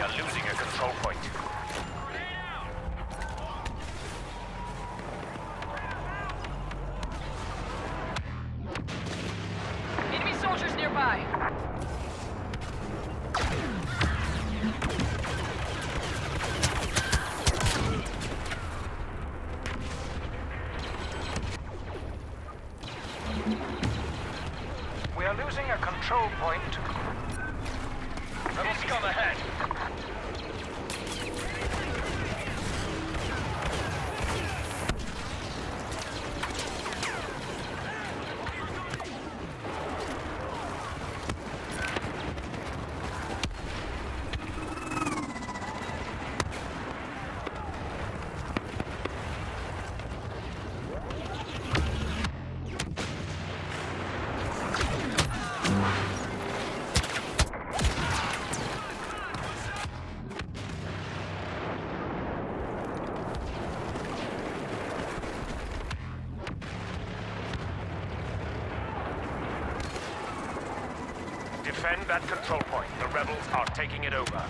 are losing a control point. Enemy soldiers nearby. We are losing a control point. Rebel scum ahead. Defend that control point. The rebels are taking it over.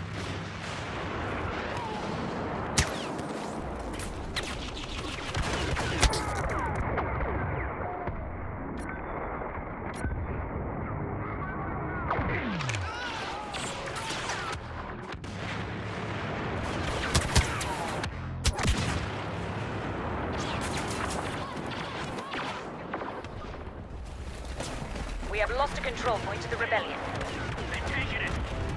We have lost a control point to the rebellion. They're taking it.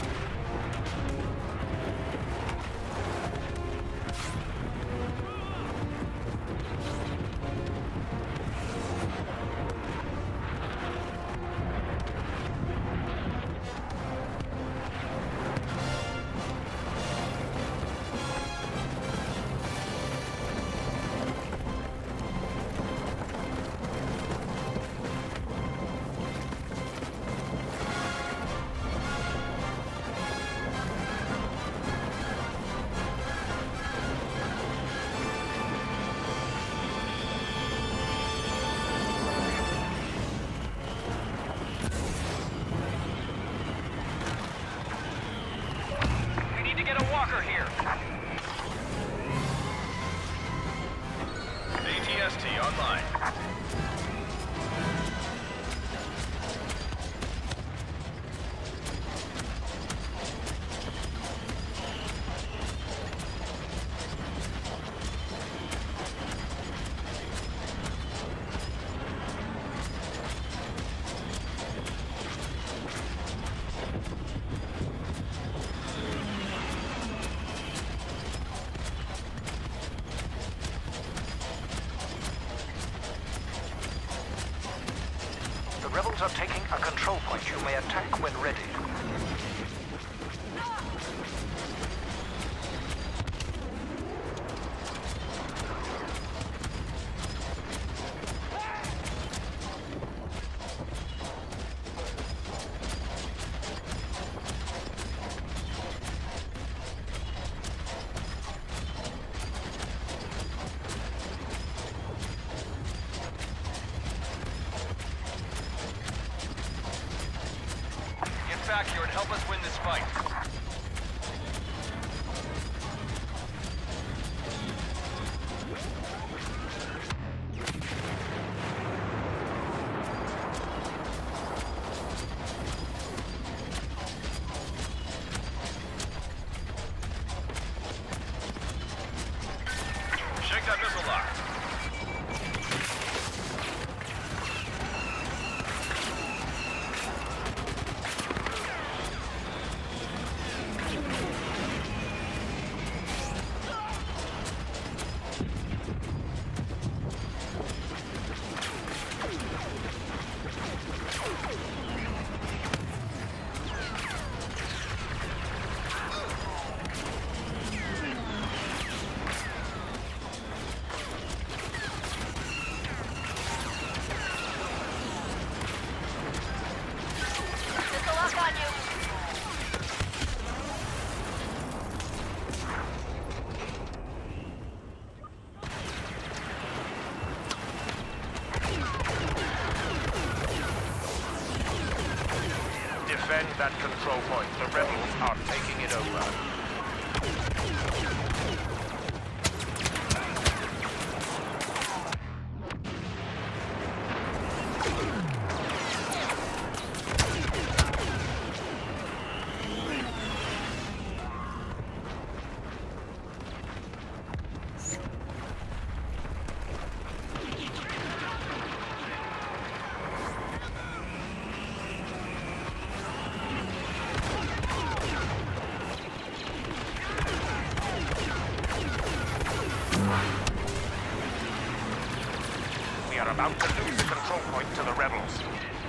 Here. ATST online. The rebels are taking a control point. You may attack when ready. Back here and help us win this fight. Shake that missile lock. Defend that control point. The rebels are taking it over. We are about to lose the control point to the rebels.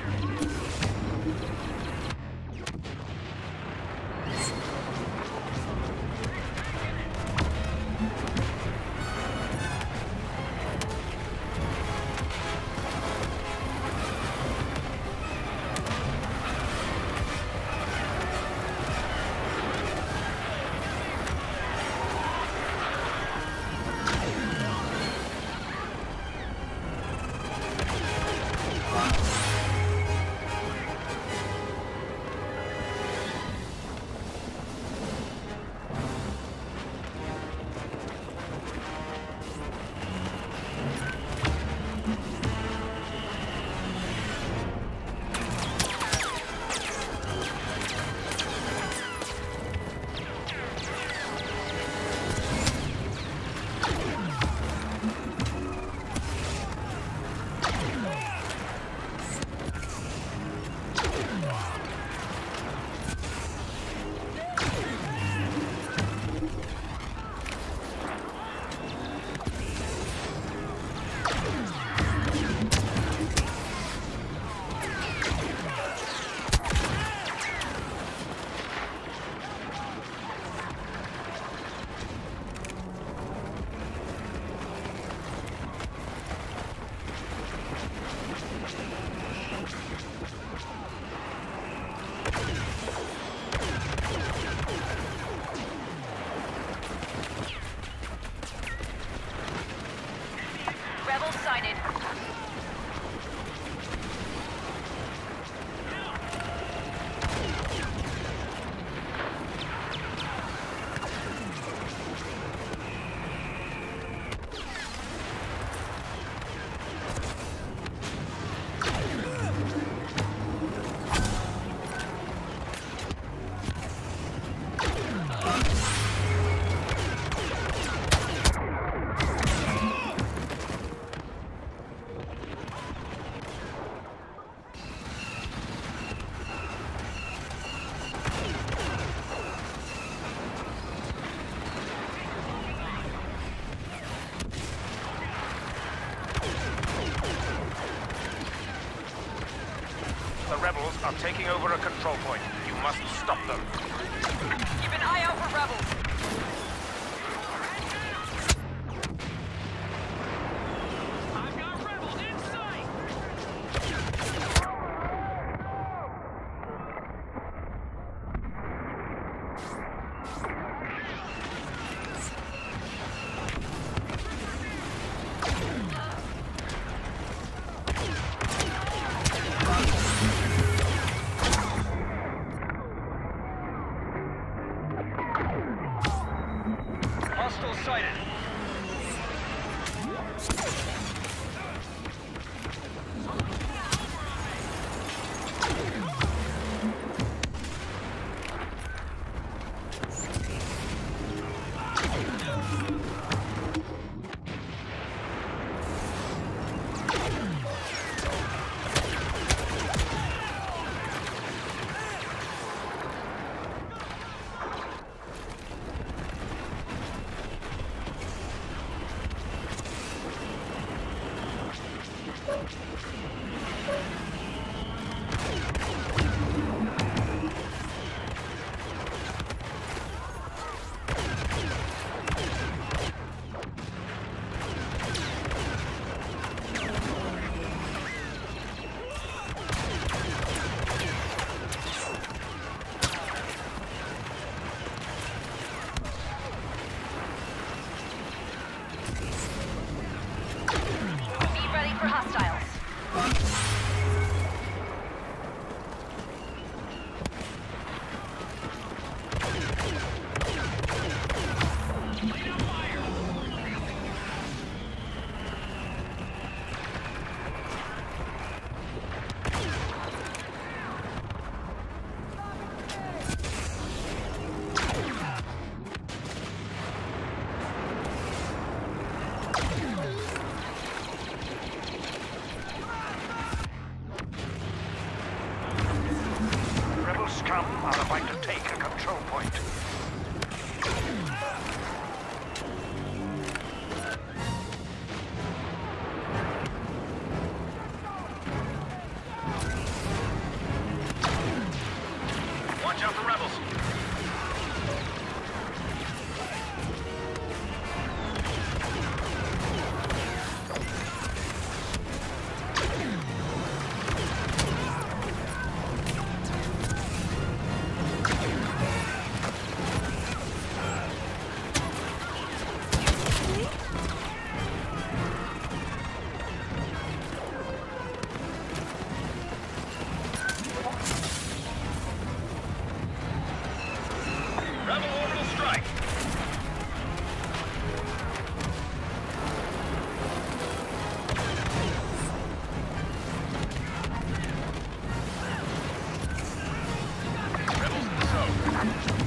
Rebels sighted. The rebels are taking over a control point. You must stop them. Keep an eye out for rebels. I've got rebels in sight. Hostile sighted. take a control point. Watch out for rebels. Rebel orbital strike. Rebels in the zone.